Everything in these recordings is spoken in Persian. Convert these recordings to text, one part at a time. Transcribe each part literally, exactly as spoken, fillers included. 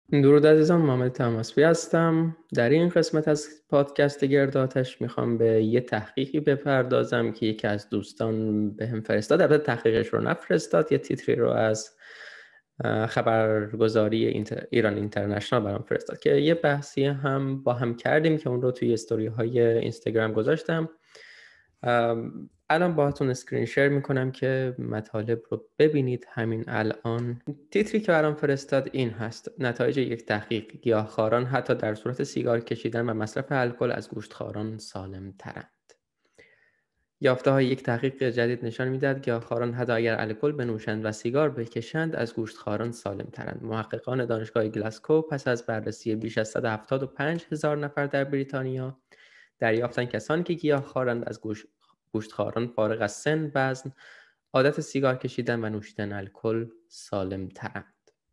درود عزیزان، محمد تماسبی هستم. در این قسمت از پادکست گرد آتش میخوام به یه تحقیقی بپردازم که یکی از دوستان به هم فرستاد. البته تحقیقش رو نفرستاد، یه تیتری رو از خبرگزاری اینتر... ایران اینترنشنال برام فرستاد که یه بحثی هم با هم کردیم که اون رو توی استوری های اینستاگرام گذاشتم. الان باهاتون اسکرین شیر میکنم که مطالب رو ببینید همین الان. تیتری که برام فرستاد این هست: نتایج یک تحقیق، گیاهخواران حتی در صورت سیگار کشیدن و مصرف الکل از گوشتخواران سالم ترند. یافته های یک تحقیق جدید نشان میدهد گیاهخواران حتی اگر الکل بنوشند و سیگار بکشند از گوشتخواران سالم ترند. محققان دانشگاه گلاسکو پس از بررسی بیش از صد و هفتاد و پنج هزار نفر در بریتانیا دریافتند کسانی که گیاهخوارند از گوش گوشتخواران فارغ از سن، وزن، عادت سیگار کشیدن و نوشیدن الکل سالم ترند.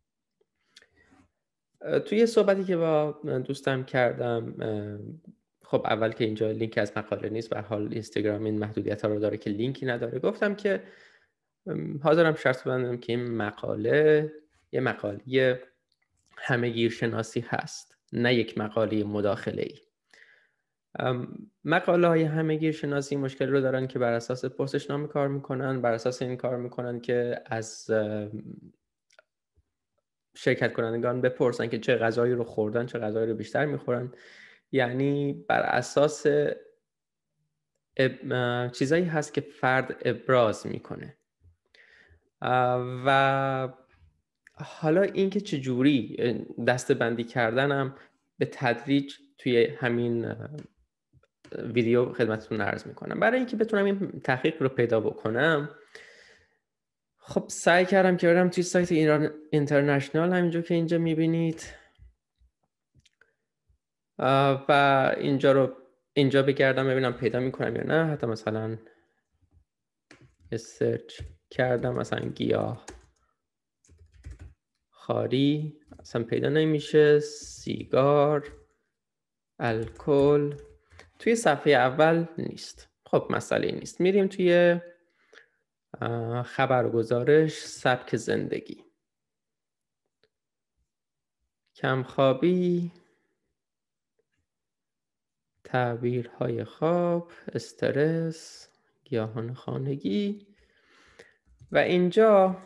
توی صحبتی که با دوستم کردم، خب اول که اینجا لینک از مقاله نیست، به حال اینستاگرام این محدودیت ها رو داره که لینکی نداره. گفتم که حاضرم شرط ببندم که این مقاله یه مقاله همه‌گیر شناسی هست، نه یک مقاله مداخله‌ای. مقاله های همه‌گیر شناسی مشکل رو دارن که بر اساس پرسشنامه کار میکنن، بر اساس این کار میکنن که از شرکت کنندگان بپرسن که چه غذایی رو خوردن، چه غذایی رو بیشتر میخورن. یعنی بر اساس اب... چیزایی هست که فرد ابراز میکنه. و حالا اینکه چجوری دسته بندی کردنم به تدریج توی همین ویدیو خدمتتون عرض میکنم. برای اینکه بتونم این تحقیق رو پیدا بکنم، خب سعی کردم که برم توی سایت ایران اینترنشنال، همینجور که اینجا میبینید، و اینجا رو اینجا بگردم ببینم پیدا میکنم یا نه. حتی مثلا یه سرچ کردم، مثلا گیاه خاری، اصلا پیدا نمیشه. سیگار، الکل، توی صفحه اول نیست. خب مسئله نیست، میریم توی خبرگزارش. سبک زندگی، کمخوابی، تعبیرهای خواب، استرس، گیاهان خانگی. و اینجا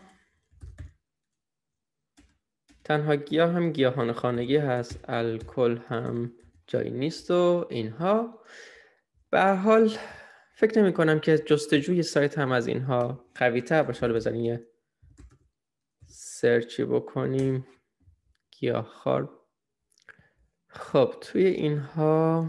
تنها گیاه هم گیاهان خانگی هست، الکل هم جایی نیست و اینها. به هر حال فکر نمی کنم که جستجوی سایت هم از اینها قوی تر باشه. حالا بذارین یه سرچی بکنیم، گیاهخوار. خب توی اینها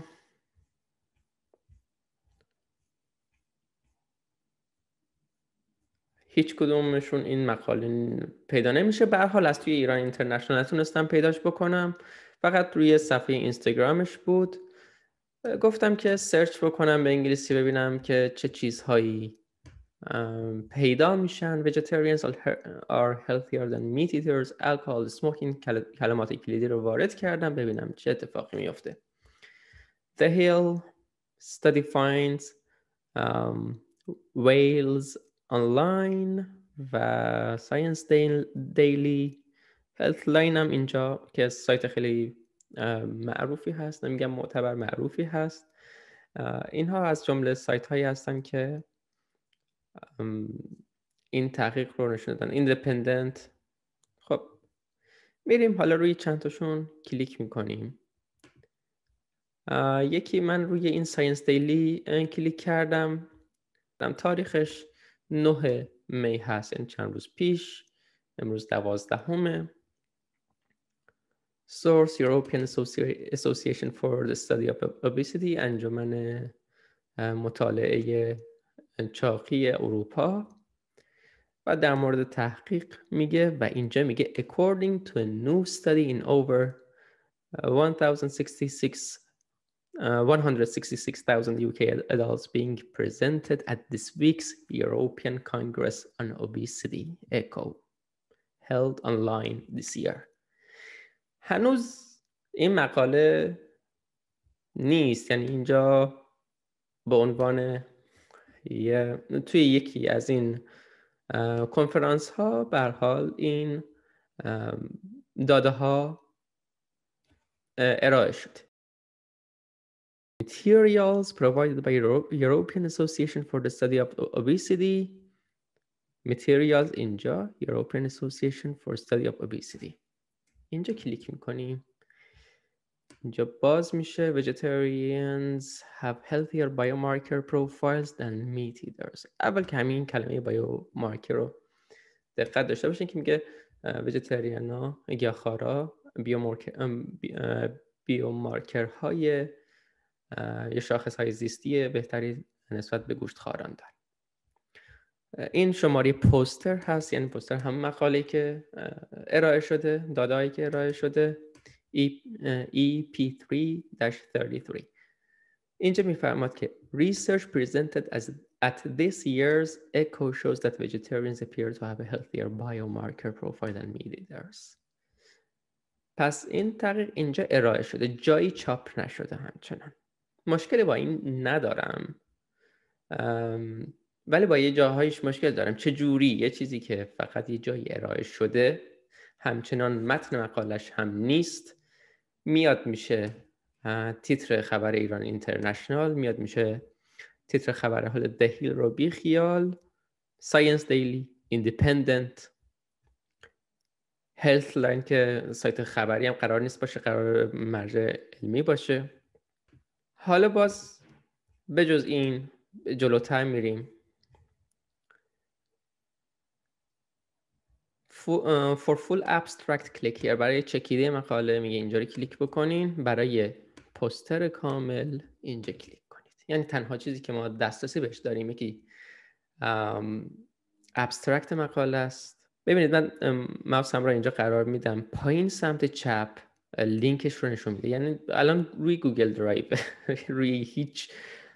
هیچ کدومشون این مقاله پیدا نمیشه. به هر حال از توی ایران اینترنشنال نتونستم پیداش بکنم، فقط روی صفحه اینستاگرامش بود. گفتم که سرچ بکنم به انگلیسی ببینم که چه چیزهایی پیدا میشن. Vegetarians are healthier than meat eaters. Alcohol, smoking. کلمات کلیدی رو وارد کردم ببینم چه اتفاقی میفته. The Hill study finds um, whales online و Science Daily. Healthline هم اینجا که سایت خیلی معروفی هست، نمیگم معتبر، معروفی هست. اینها از جمله سایت هایی هستن که این تحقیق رو نشون دادن. ایندیپندنت. خب میریم حالا روی چند تاشون کلیک میکنیم. یکی من روی این ساینس دیلی کلیک کردم، تاریخش نه می هست، این چند روز پیش. امروز دوازدهمه. Source European Association for the Study of Obesity، انجمن مطالعه چاقی اروپا. و در مورد تحقیق میگه و اینجا میگه according to a new study in over one hundred sixty-six thousand U K adults being presented at this week's European Congress on Obesity ECO held online this year. هنوز این مقاله نیست، یعنی اینجا به عنوان یه توی یکی از این کنفرانس ها به هر حال این داده ها ارائه شده. Materials provided by Euro- European Association for the Study of Obesity. Materials اینجا European Association for Study of Obesity. اینجا کلیک میکنیم. اینجا باز میشه vegetarians have healthier biomarker profiles than meat eaters. اول که همین کلمه biomarker رو دقت داشته باشین که میگه vegetarian ها گیاهخوارا بیومارکر های یا شاخص های زیستی بهتری نسبت به گوشتخواران دارن. این شماره پوستر هست، یعنی پوستر هم مقاله که ارائه شده، داده‌هایی که ارائه شده ای پی تری سی سی. اینجا میفرماد که research presented as at this year's ECHO shows that vegetarians appear to have a healthier biomarker profile than meat eaters. پس این تحقیق اینجا ارائه شده، جایی چاپ نشده همچنان. مشکلی با این ندارم، ولی با یه جاهایش مشکل دارم. چه جوری یه چیزی که فقط یه جایی ارائه شده همچنان متن مقالش هم نیست میاد میشه تیتر خبر ایران اینترنشنال، میاد میشه تیتر خبر حال دهیل رو بی خیال، ساینس دیلی، ایندیپندنت، هلث لاین که سایت خبری هم قرار نیست باشه، قرار مرجع علمی باشه. حالا باز بجز این جلوتر میریم. For full abstract click here. برای چکیده مقاله میگه اینجا رو کلیک بکنین. برای پوستر کامل اینجا کلیک کنید. یعنی تنها چیزی که ما دسترسی بهش داریم یکی ابسترکت مقاله است. ببینید من ماوسم رو اینجا قرار میدم، پایین سمت چپ لینکش رو نشون میده. یعنی الان روی گوگل درایو روی هیچ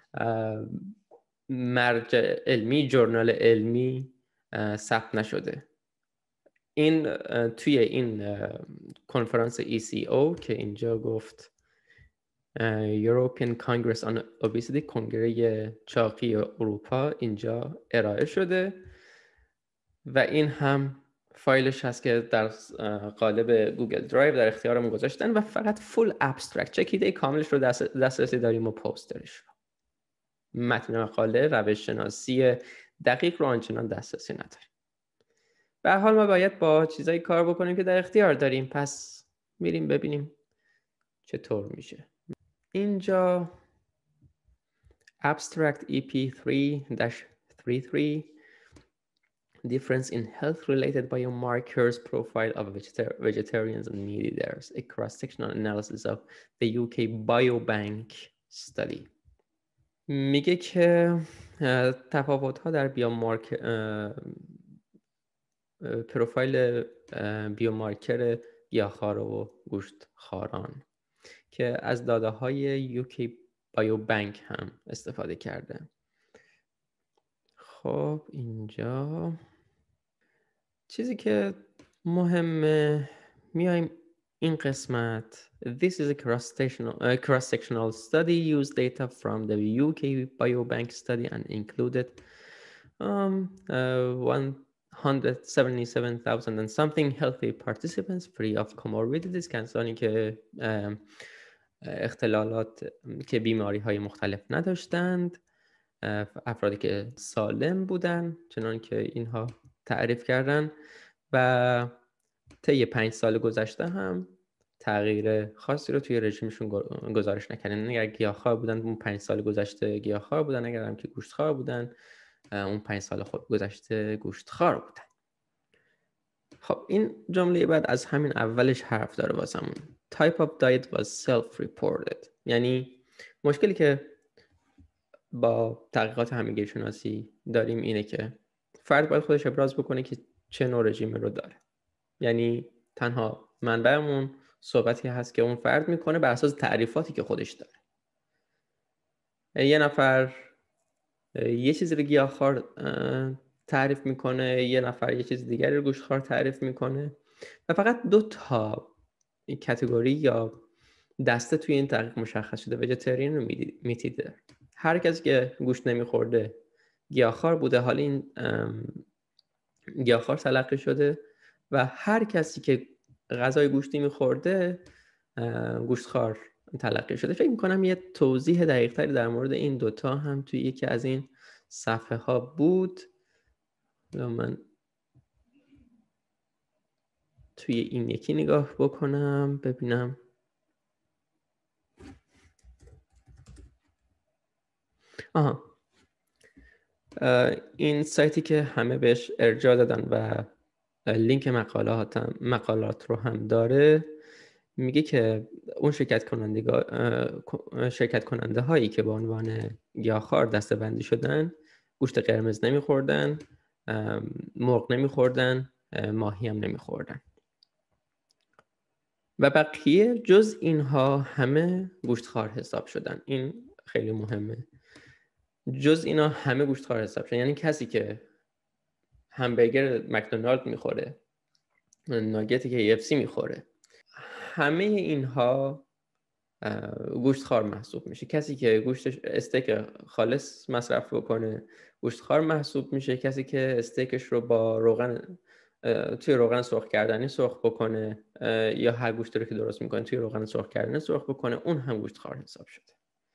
مرجع علمی، جورنال علمی ثبت نشده. این توی این کنفرانس ای سی او که اینجا گفت European Congress on Obesity، کنگره چاقی اروپا، اینجا ارائه شده و این هم فایلش هست که در قالب گوگل درایو در اختیارمون گذاشتن و فقط فول ابسترکت چکیده کاملش رو دسترسی داریم و پوسترش رو. متن مقاله، روش شناسی دقیق رو آنچنان دسترسی نداریم. به هر حال ما باید با چیزایی کار بکنیم که در اختیار داریم، پس میریم ببینیم چطور میشه. اینجا Abstract ای پی تری سی سی Difference in health-related biomarkers profile of vegetarians and meat eaters, a cross-sectional analysis of the یو کی Biobank study. میگه که تفاوت‌ها در بیومارکر پروفایل بیومارکر گیاهخوار و گوشتخواران که از داده‌های یو کی بایوبانک هم استفاده کرده. خب اینجا چیزی که مهمه، میایم این قسمت. This is a cross-sectional uh, cross-sectional study used data from the یو کی Biobank study and included um, uh, one hundred seventy-seven thousand and something healthy participants free of comorbidities، کسانی که اختلالات که بیماری های مختلف نداشتند، افرادی که سالم بودن چنان که اینها تعریف کردن و طی پنج سال گذشته هم تغییر خاصی رو توی رژیمشون گزارش نکردن. اگر گیاهخوار بودن اون پنج سال گذشته گیاهخوار بودن، اگر هم که گوشتخوار بودن اون پنج سال خود گذشته گوشتخوار بودن. خب این جمله بعد از همین اولش حرف داره واسمون. Type of diet was self-reported. یعنی مشکلی که با تحقیقات همگیر شناسی داریم اینه که فرد باید خودش ابراز بکنه که چه نوع رژیمی رو داره. یعنی تنها منبعمون صحبتی هست که اون فرد میکنه بر اساس تعریفاتی که خودش داره. یه نفر یه چیزی رو گیاهخوار تعریف میکنه، یه نفر یه چیز دیگری رو گوشتخوار تعریف میکنه و فقط دو تا کاتگوری یا دسته توی این تحقیق مشخص شده، ویژیتریان و میت ایتر. هر کسی که گوشت نمیخورده گیاهخوار بوده، حالا این گیاهخوار تلقی شده و هر کسی که غذای گوشتی میخورده گوشتخوار تلقی شده. فکر میکنم یه توضیح دقیق تری در مورد این دوتا هم توی یکی از این صفحه ها بود. من توی این یکی نگاه بکنم ببینم. آها، این سایتی که همه بهش ارجاع دادن و لینک مقالات مقالات رو هم داره، میگه که اون شرکت کننده شرکت کننده هایی که به عنوان گیاهخوار دسته‌بندی شدن گوشت قرمز نمیخوردن، مرغ نمیخوردن، ماهی هم نمیخوردن و بقیه جز اینها همه گوشتخوار حساب شدن. این خیلی مهمه، جز اینا همه گوشتخوار حساب شدن. یعنی کسی که همبرگر مکدونالد میخوره، ناگت کی اف سی میخوره، همه اینها گوشتخوار محسوب میشه. کسی که گوشت استیک خالص مصرف بکنه گوشتخوار محسوب میشه. کسی که استیکش رو با روغن توی روغن سرخ کردنی سرخ بکنه یا هر گوشتی رو که درست میکنه توی روغن سرخ کردنی سرخ بکنه، اون هم گوشتخوار حساب شده.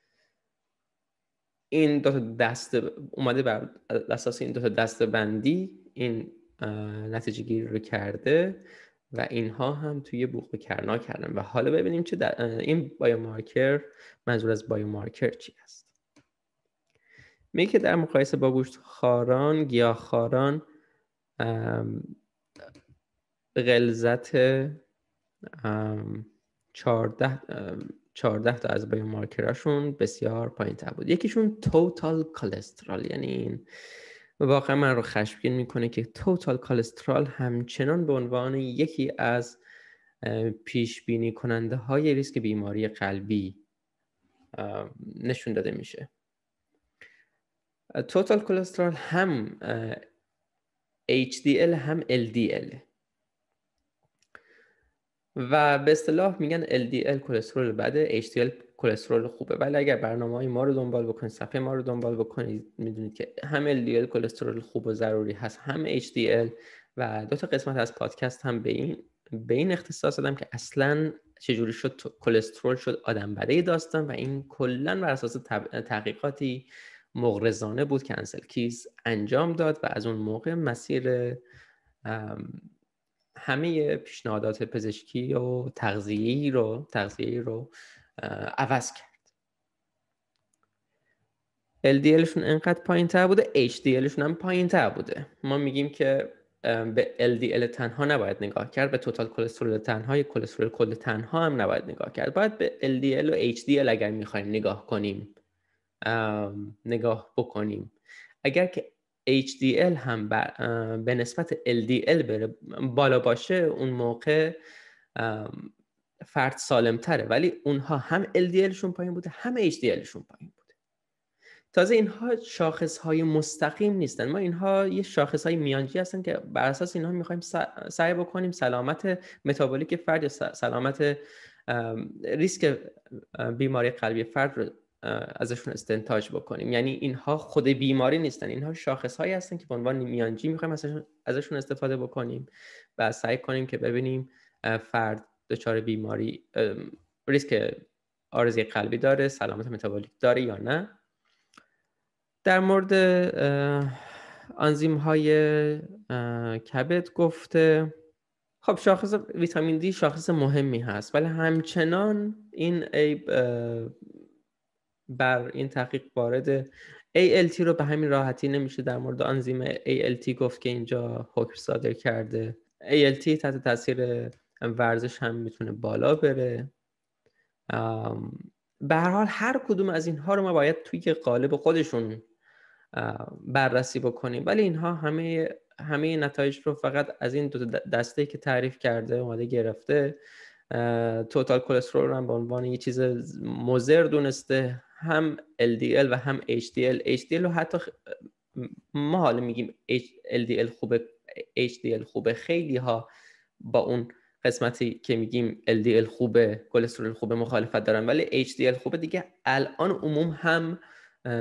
این دو تا دسته اومده بر اساس این دو تا دسته بندی این نتیجه گیری رو کرده و اینها هم توی بوق کرنا کردن. و حالا ببینیم چه این بایومارکر، منظور از بایومارکر چی است. میگه که در مقایسه با گوشتخواران، گیاهخواران غلظت چهارده چهارده تا از بایومارکراشون بسیار پایین‌تر بود. یکیشون توتال کلسترول، یعنی این واقعا من رو خشمگین میکنه که توتال کلسترول همچنان به عنوان یکی از پیش بینی کننده های ریسک بیماری قلبی نشون داده میشه. توتال کلسترول هم اچ دی ال هم ال دی ال و به اصطلاح میگن ال دی ال کلسترول بده، اچ دی ال کلسترول خوبه. ولی اگر برنامه‌های ما رو دنبال بکنید، صفحه ما رو دنبال بکنید، میدونید که هم ال دی ال کلسترول خوب و ضروری هست، هم اچ دی ال. و دو تا قسمت از پادکست هم به این به این اختصاص دادم که اصلاً چجوری شد کلسترول شد آدم بده داستان. و این کلاً بر اساس تحقیقاتی مغرضانه بود که انسل کیز انجام داد و از اون موقع مسیر همه پیشنهادات پزشکی و تغذیه‌ای رو تغذیه‌ای رو عوض کرد. ال دی الشون انقدر پایین‌تر بوده، اچ دی الشون هم پایین‌تر بوده. ما میگیم که به ال دی ال تنها نباید نگاه کرد، به توتال کلسترول تنها، کلسترول کل تنها هم نباید نگاه کرد. باید به ال دی ال و اچ دی ال اگر می‌خوایم نگاه کنیم نگاه بکنیم. اگر که اچ دی ال هم به نسبت ال دی ال بره بالا باشه، اون موقع فرد سالم تره. ولی اونها هم ال دی الشون پایین بوده، هم اچ دی الشون پایین بوده. تازه اینها شاخص های مستقیم نیستن. ما اینها یه شاخص های میانجی هستن که بر اساس اینها میخوایم سعی بکنیم سلامت متابولیک فرد یا سلامت ریسک بیماری قلبی فرد رو ازشون استنتاج بکنیم. یعنی اینها خود بیماری نیستن، اینها شاخص هایی هستن که به عنوان میانجی میخوایم ازشون استفاده بکنیم و سعی کنیم که ببینیم فرد دچار بیماری ریسک عارضه قلبی داره، سلامت متابولیک داره یا نه. در مورد آنزیم های کبد گفته خب شاخص ویتامین دی شاخص مهمی هست، ولی همچنان این عیب بر این تحقیق وارد ای ال تی رو به همین راحتی نمیشه در مورد آنزیم ای ال تی گفت که اینجا حکم صادر کرده. ای ال تی تحت تاثیر ورزش هم میتونه بالا بره. به هر حال هر کدوم از اینها رو ما باید توی قالب خودشون بررسی بکنیم، ولی اینها همه همه نتایج رو فقط از این دو دسته که تعریف کرده اومده گرفته. توتال کلسترول رو به عنوان یه چیز مضر دونسته، هم ال دی ال و هم اچ دی ال. اچ دی ال رو حتی ما حالا میگیم ال دی ال خوبه، اچ دی ال خوبه، خیلی ها با اون قسمتی که میگیم ال دی ال خوبه، کلسترول خوبه مخالفت دارن، ولی اچ دی ال خوبه دیگه الان عموم هم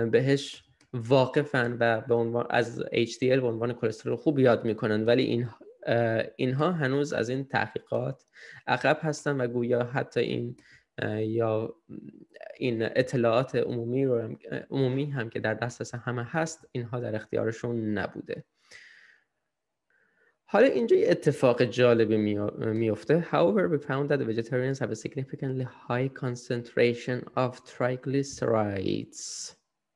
بهش واقفن و به عنوان از اچ دی ال به عنوان کلسترول خوب یاد میکنن. ولی این اینها هنوز از این تحقیقات عقب هستن و گویا حتی این یا این اطلاعات عمومی رو هم، عمومی هم که در دسترس همه هست، اینها در اختیارشون نبوده. حالا اینجا یه اتفاق جالبی میفته. However, we found that the vegetarians have a significantly high concentration of triglycerides.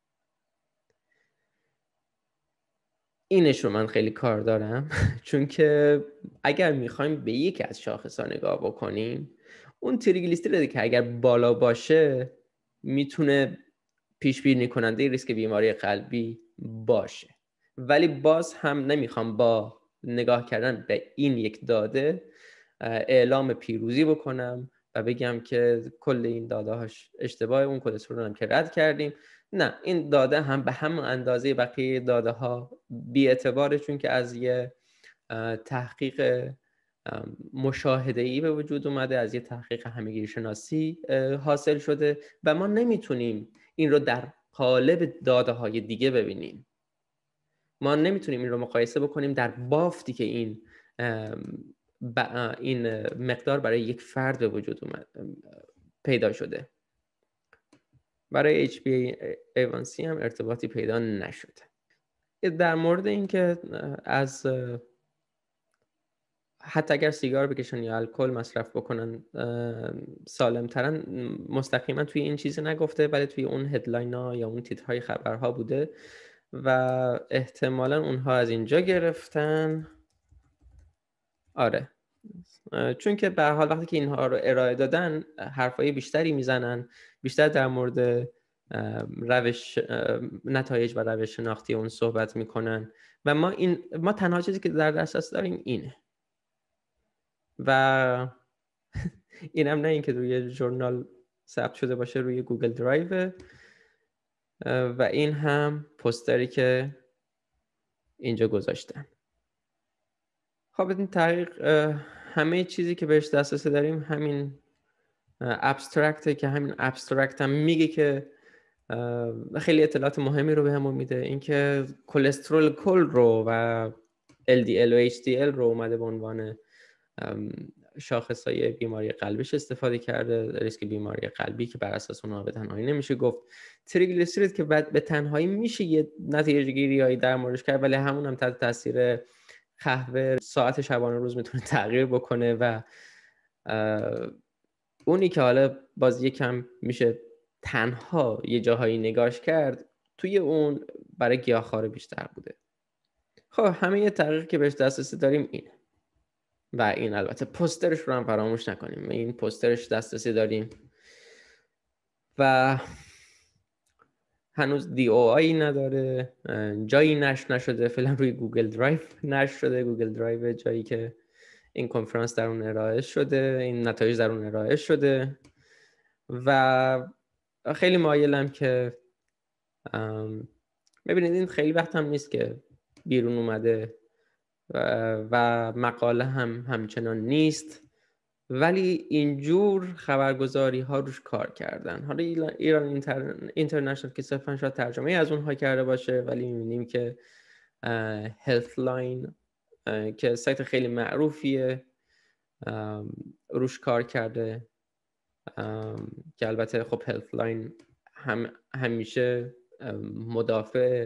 اینش رو من خیلی کار دارم چون که اگر میخوایم به یکی از شاخص‌ها نگاه بکنیم، اون تریگلیسیریدی که اگر بالا باشه میتونه پیش بینی کننده ریسک بیماری قلبی باشه. ولی باز هم نمیخوام با نگاه کردن به این یک داده اعلام پیروزی بکنم و بگم که کل این داده هاش اشتباه، اون کلسترول هم که رد کردیم. نه، این داده هم به همون اندازه بقیه داده ها بی اعتباره، چون که از یه تحقیق مشاهده‌ای به وجود اومده، از یه تحقیق همگیر شناسی حاصل شده و ما نمیتونیم این رو در قالب داده های دیگه ببینیم. ما نمیتونیم این رو مقایسه بکنیم در بافتی که این این مقدار برای یک فرد به وجود اومد پیدا شده. برای اچ بی ای وان سی هم ارتباطی پیدا نشده. در مورد این که از حتی اگر سیگار بکشن یا الکل مصرف بکنن سالم ترن، مستقیما توی این چیزی نگفته، ولی توی اون هدلاین ها یا اون تیترهای خبرها بوده و احتمالا اونها از اینجا گرفتن. آره، چون که به هر حال وقتی که اینها رو ارائه دادن حرفای بیشتری میزنن، بیشتر در مورد روش نتایج و روش شناختی اون صحبت میکنن و ما این ما تنها چیزی که در دسترس داریم اینه و اینم نه اینکه روی ژورنال ثبت شده باشه، روی گوگل درایو و این هم پوستری که اینجا گذاشتن. خب این تحقیق همه چیزی که بهش دسترسی داریم همین ابسترکته که همین ابسترکت هم میگه که خیلی اطلاعات مهمی رو بهمون میده، اینکه کلسترول کل رو و ال دی ال و اچ دی ال رو اومده به عنوان شاخصهای بیماری قلبیش استفاده کرده، ریسک بیماری قلبی که بر اساس اونها به تنهایی نمیشه گفت. تریگلیسیرید که بعد به تنهایی میشه یه نتیجه گیریایی در موردش کرد، ولی همون هم تحت تاثیر قهوه ساعت شبانه روز میتونه تغییر بکنه و اونی که حالا باز یکم میشه تنها یه جاهایی نگاش کرد، توی اون برای گیاهخواره بیشتر بوده. خب همه یه تحقیقی که بهش دسترسی داریم اینه و این البته پوسترش رو هم فراموش نکنیم، این پوسترش دسترسی داریم و هنوز دی او آی نداره، جایی نشر نشده، فعلا روی گوگل درایو نشر شده. گوگل درایو جایی که این کنفرانس در اون ارائه شده، این نتایج در اون ارائه شده و خیلی مایلم که ببینید این خیلی وقت هم نیست که بیرون اومده و, و مقاله هم همچنان نیست، ولی اینجور خبرگزاری ها روش کار کردن. حالا ایران اینتر... اینترنشنال که صرفا شاید ترجمه از اونها کرده باشه، ولی میبینیم که هلت لاین که سایت خیلی معروفیه روش کار کرده که البته خب هلت لاین هم همیشه مدافع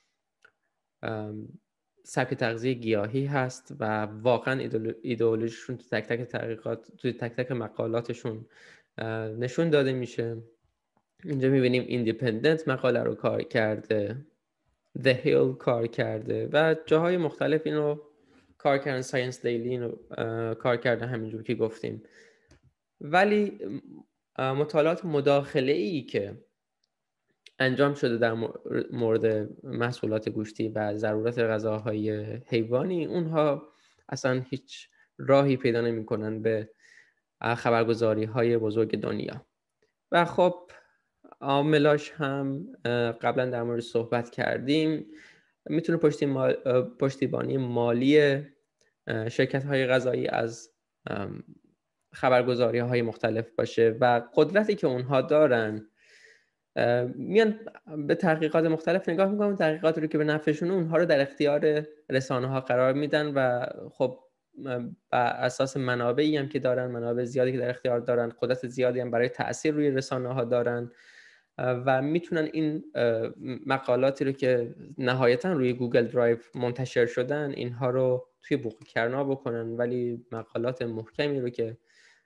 سبک تغذیه گیاهی هست و واقعا ایدئولوژیشون تو تک تک تحقیقات، تو تک تک مقالاتشون نشون داده میشه. اینجا میبینیم ایندیپندنت مقاله رو کار کرده، The Hill کار کرده و جاهای مختلف این رو کار کردن، ساینس دیلی این رو کار کرده همینجور که گفتیم. ولی مطالعات مداخله ای که انجام شده در مورد محصولات گوشتی و ضرورت غذاهای حیوانی، اونها اصلا هیچ راهی پیدا نمی‌کنن به خبرگزاری‌های بزرگ دنیا. و خب عاملاش هم قبلا در مورد صحبت کردیم، میتونه پشتیبانی مالی شرکت‌های غذایی از خبرگزاری‌های مختلف باشه و قدرتی که اونها دارن میان به تحقیقات مختلف نگاه میکنن، تحقیقاتی رو که به نفعشونه اونها رو در اختیار رسانه ها قرار میدن و خب بر اساس منابعی هم که دارن، منابع زیادی که در اختیار دارن، قدرت زیادی هم برای تأثیر روی رسانه ها دارن و میتونن این مقالاتی رو که نهایتا روی گوگل درایو منتشر شدن اینها رو توی بوق کرنا بکنن، ولی مقالات محکمی رو که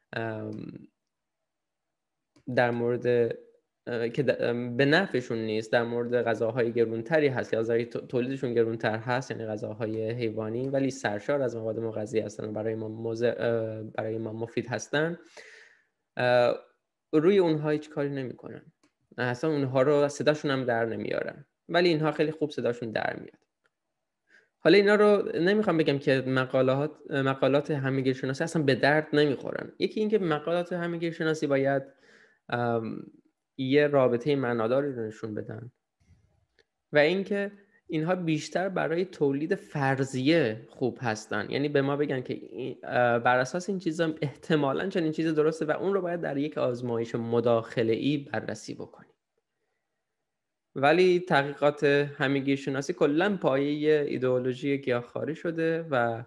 در مورد که به نفعشون نیست، در مورد غذاهای گرونتری هست یا ذره تولیدشون گرونتر هست، یعنی غذاهای حیوانی ولی سرشار از مواد مغذی هستن و برای ما مضر برای ما مفید هستن، روی اونها هیچ کاری نمیکنن، اصلا اونها رو صداشون هم در نمیارن، ولی اینها خیلی خوب صداشون در میاد. حالا اینا رو نمیخوام بگم که مقالات مقالات همگیرشناسی اصلا به درد نمیخورن. یکی اینکه مقالات همگیرشناسی باید یه رابطه معناداری رو نشون بدن و اینکه اینها بیشتر برای تولید فرضیه خوب هستن، یعنی به ما بگن که بر اساس این چیزا احتمالاً چنین چیز درسته و اون رو باید در یک آزمایش مداخله‌ای بررسی بکنیم. ولی تحقیقات همگیرشناسی کلاً پایه ایدئولوژی گیاهخواری شده و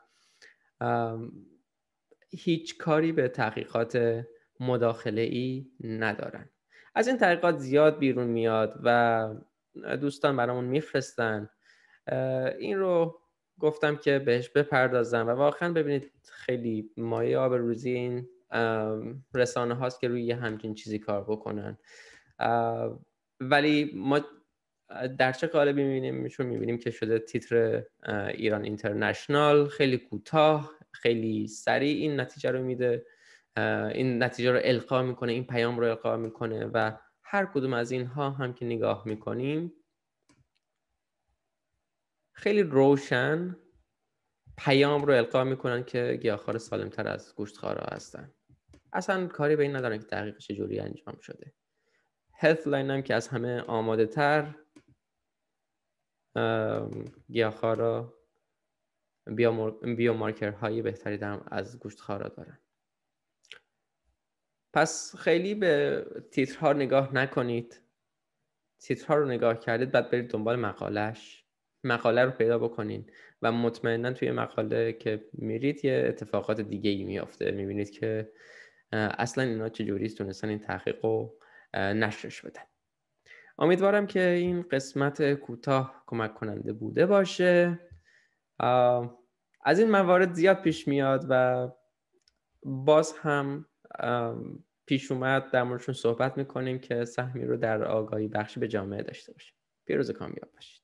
هیچ کاری به تحقیقات مداخله‌ای ندارن. از این تحقیقات زیاد بیرون میاد و دوستان برامون میفرستن. این رو گفتم که بهش بپردازم و واقعا ببینید خیلی مایه آبروریزی این رسانه هاست که روی همچین چیزی کار بکنن. ولی ما در چه قالبی میبینیم؟ چون میبینیم که شده تیتر ایران اینترنشنال، خیلی کوتاه، خیلی سریع این نتیجه رو میده، این نتیجه رو القا میکنه، این پیام رو القا میکنه و هر کدوم از اینها هم که نگاه میکنیم خیلی روشن پیام رو القا میکنن که گیاهخوار سالمتر از گوشتخوارا هستن. اصلا کاری به این ندارن که تحقیق چجوری انجام شده. هلت لاین هم که از همه آماده تر گیاهخوارا بیومارکر های بهتری هم از گوشتخوارا دارن. پس خیلی به تیترها نگاه نکنید. تیترها رو نگاه کردید بعد برید دنبال مقالهش مقاله رو پیدا بکنین و مطمئنا توی مقاله که میرید یه اتفاقات دیگه ای میافته. میبینید که اصلا اینا چجوری تونستن این تحقیق رو نشرش بدن. امیدوارم که این قسمت کوتاه کمک کننده بوده باشه. از این موارد زیاد پیش میاد و باز هم پیش اومد در موردشون صحبت میکنیم که سهمی رو در آگاهی بخشی به جامعه داشته باشیم. پیروز کامیاب باشید.